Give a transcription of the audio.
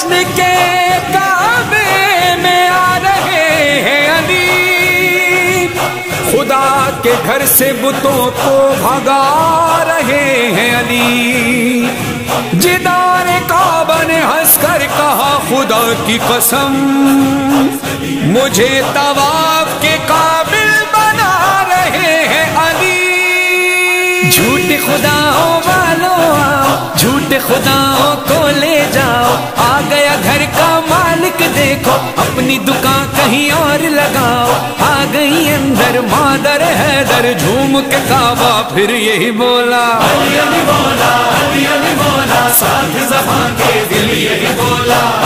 जश्न के काबे में आ रहे हैं अली, खुदा के घर से बुतों को भगा रहे हैं अली। जिदार काबा ने हंसकर कहा खुदा की कसम, मुझे तवाफ के काबिल बना रहे हैं अली। झूठे खुदाओं वालों आओ, झूठे खुदाओं को ले जाओ, आ गया घर का मालिक देखो, अपनी दुकान कहीं और लगाओ। आ गई अंदर मादर हैदर, झूम के काबा फिर यही बोला, अली अली बोला, अली अली बोला, साथ ज़बान के दिल यही बोला।